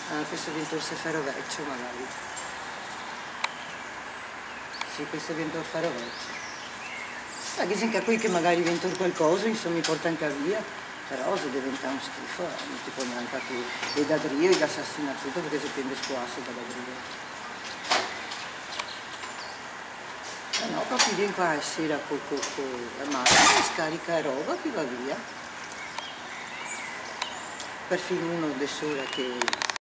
Ah, questo dentro se farò vecchio magari. Sì, questo dentro farò vecchio. Ma che sembra qui che magari dentro qualcosa, insomma, mi porta anche via. Però se diventa un schifo, non ti può neanche più. E da drio, e da assassina tutto perché si prende squasso da drio. No, proprio vieni qua e sera con la macchina, scarica roba che va via. Perfino uno da sola che